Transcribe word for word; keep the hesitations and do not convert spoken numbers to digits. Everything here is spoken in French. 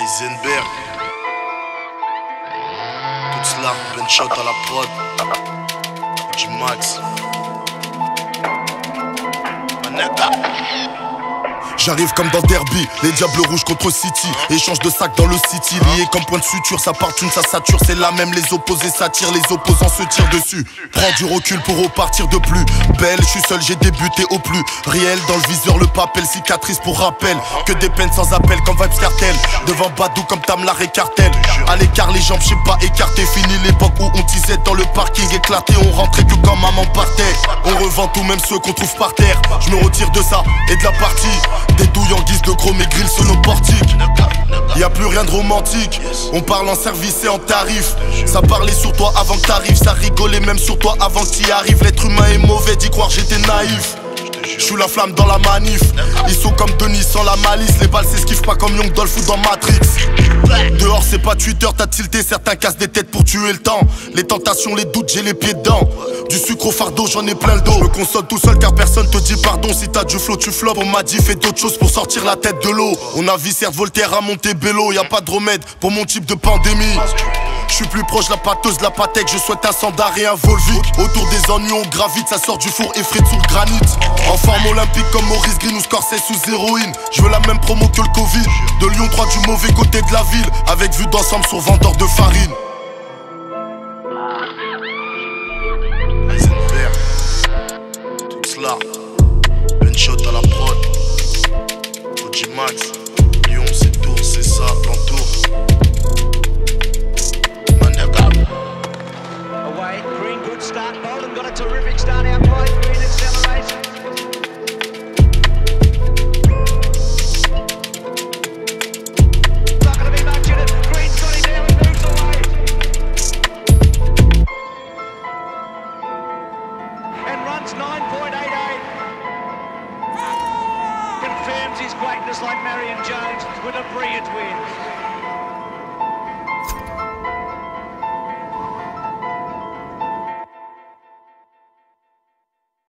Heisenberg. Tout cela, Ben Shot à la prod. Du Max. Manetta. J'arrive comme dans Derby, les diables rouges contre City. Échange de sacs dans le City, lié comme point de suture. Ça part une, ça sature, c'est la même. Les opposés s'attirent, les opposants se tirent dessus. Prends du recul pour repartir de plus belle. Je suis seul, j'ai débuté au plus réel. Dans le viseur, le papel, cicatrice pour rappel. Que des peines sans appel comme Vibes Cartel. Devant Badou comme Tamlar et Cartel. À l'écart, les jambes, je sais pas écarter. Fini l'époque où on disait dans le parking éclaté. On rentrait que quand maman partait. On revend tout, même ceux qu'on trouve par terre. Je me retire de ça et de la partie. Des douilles en guise de chrome et grill sur nos portiques. Y'a plus rien de romantique. On parle en service et en tarif. Ça parlait sur toi avant que t'arrives. Ça rigolait même sur toi avant que t'y arrives. L'être humain est mauvais, d'y croire j'étais naïf. J'suis la flamme dans la manif. Ils sont comme Denis sans la malice. Les balles s'esquivent pas comme Young Dolph ou dans Matrix. Dehors c'est pas Twitter, t'as tilté. Certains cassent des têtes pour tuer le temps. Les tentations, les doutes, j'ai les pieds dedans. Du sucre au fardeau, j'en ai plein le dos. Je me console tout seul car personne te dit pardon. Si t'as du flow, tu flopes. On m'a dit fais d'autres choses pour sortir la tête de l'eau. On a viscère Voltaire à Montebello. Y'a pas de remède pour mon type de pandémie. Je suis plus proche de la pâteuse de la Patek. Je souhaite un sandar et un Volvic. Autour des ennuis on gravite. Ça sort du four et frite sous le granit. En forme olympique comme Maurice Green ou Scorsese sous héroïne. Je veux la même promo que le Covid. De Lyon trois du mauvais côté de la ville. Avec vue d'ensemble sur vendeur de farine. Heisenberg. Tout cela. Ben Shot à la prod. Du Max. Lyon c'est Tours, c'est ça, l'entour. Away, Green, good start. Bolden got a terrific start out wide. Green accelerates. Not going to be much in it. Green's got him there, he moves away. And runs nine point eight eight. Confirms his greatness like Marion Jones with a brilliant win.